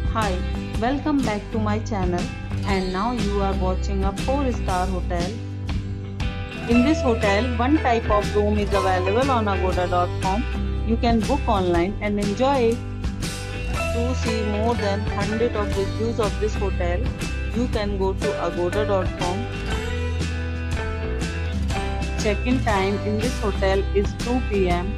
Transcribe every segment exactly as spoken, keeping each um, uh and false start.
Hi, welcome back to my channel, and now you are watching a four star hotel. In this hotel, one type of room is available on agoda dot com. You can book online and enjoy it. To see more than one hundred of reviews of this hotel, you can go to agoda dot com. Check-in time in this hotel is two p m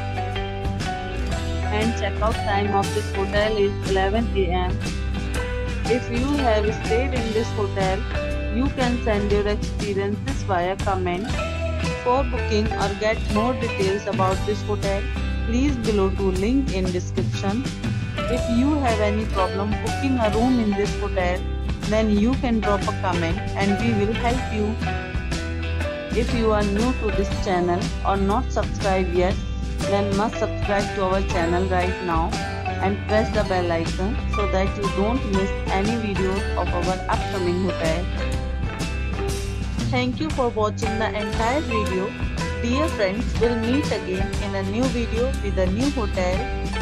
and check-out time of this hotel is eleven a m If you have stayed in this hotel, you can send your experiences via comment. For booking or get more details about this hotel, please below to link in description. If you have any problem booking a room in this hotel, then you can drop a comment and we will help you. If you are new to this channel or not subscribed yet, then must subscribe to our channel right now and press the bell icon so that you don't miss any videos of our upcoming hotel. Thank you for watching the entire video. Dear friends, we'll meet again in a new video with a new hotel.